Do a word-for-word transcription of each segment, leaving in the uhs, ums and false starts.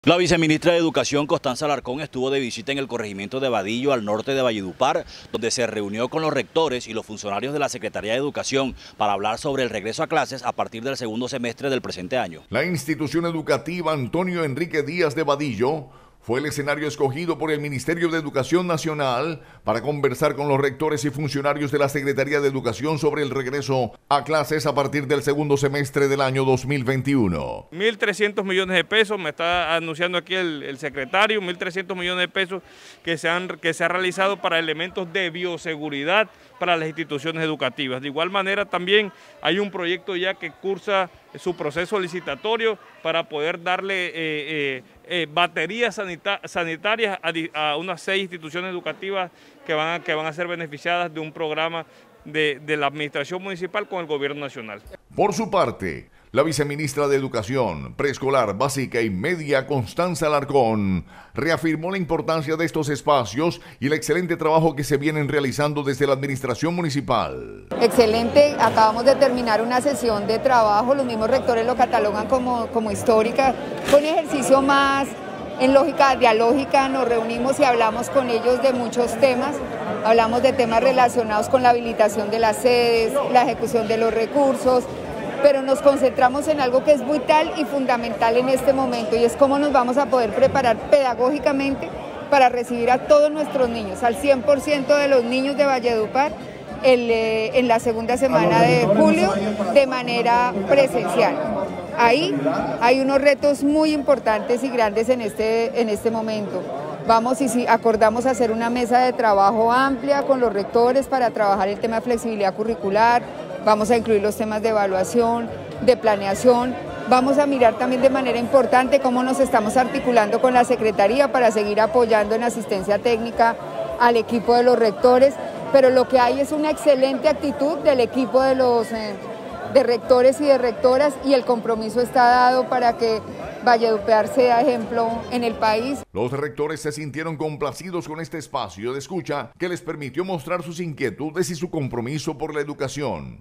La viceministra de Educación, Constanza Alarcón, estuvo de visita en el corregimiento de Vadillo, al norte de Valledupar, donde se reunió con los rectores y los funcionarios de la Secretaría de Educación para hablar sobre el regreso a clases a partir del segundo semestre del presente año. La institución educativa Antonio Enrique Díaz de Vadillo fue el escenario escogido por el Ministerio de Educación Nacional para conversar con los rectores y funcionarios de la Secretaría de Educación sobre el regreso a clases a partir del segundo semestre del año dos mil veintiuno. mil trescientos millones de pesos, me está anunciando aquí el, el secretario, mil trescientos millones de pesos que se, han, que se han realizado para elementos de bioseguridad para las instituciones educativas. De igual manera también hay un proyecto ya que cursa su proceso licitatorio para poder darle eh, eh, eh, baterías sanita sanitarias a, a unas seis instituciones educativas que van, a, que van a ser beneficiadas de un programa de, de la administración municipal con el gobierno nacional. Por su parte, la viceministra de Educación, Preescolar, Básica y Media, Constanza Alarcón, reafirmó la importancia de estos espacios y el excelente trabajo que se vienen realizando desde la administración municipal. Excelente, acabamos de terminar una sesión de trabajo, los mismos rectores lo catalogan como, como histórica, fue un ejercicio más en lógica dialógica, nos reunimos y hablamos con ellos de muchos temas, hablamos de temas relacionados con la habilitación de las sedes, la ejecución de los recursos, pero nos concentramos en algo que es vital y fundamental en este momento, y es cómo nos vamos a poder preparar pedagógicamente para recibir a todos nuestros niños, al cien por ciento de los niños de Valledupar, el, eh, en la segunda semana de julio, de manera presencial. Ahí hay unos retos muy importantes y grandes en este, en este momento. Vamos y si acordamos hacer una mesa de trabajo amplia con los rectores para trabajar el tema de flexibilidad curricular, vamos a incluir los temas de evaluación, de planeación, vamos a mirar también de manera importante cómo nos estamos articulando con la Secretaría para seguir apoyando en asistencia técnica al equipo de los rectores, pero lo que hay es una excelente actitud del equipo de los eh, de rectores y de rectoras, y el compromiso está dado para que Valledupar sea ejemplo en el país. Los rectores se sintieron complacidos con este espacio de escucha que les permitió mostrar sus inquietudes y su compromiso por la educación.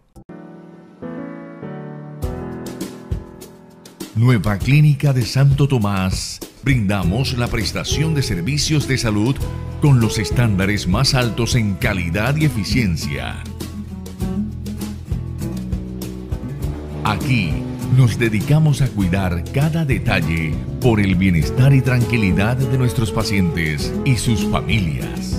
Nueva Clínica de Santo Tomás. Brindamos la prestación de servicios de salud con los estándares más altos en calidad y eficiencia. Aquí nos dedicamos a cuidar cada detalle por el bienestar y tranquilidad de nuestros pacientes y sus familias.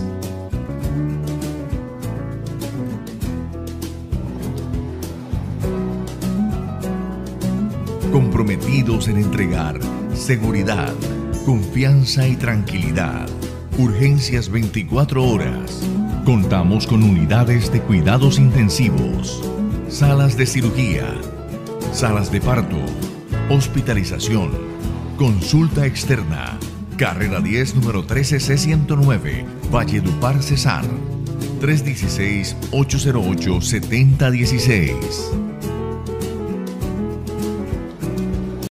Comprometidos en entregar seguridad, confianza y tranquilidad. Urgencias veinticuatro horas. Contamos con unidades de cuidados intensivos, salas de cirugía, salas de parto, hospitalización, consulta externa. Carrera diez, número trece C ciento nueve, Valledupar, Cesar. tres uno seis, ocho cero ocho, siete cero uno seis.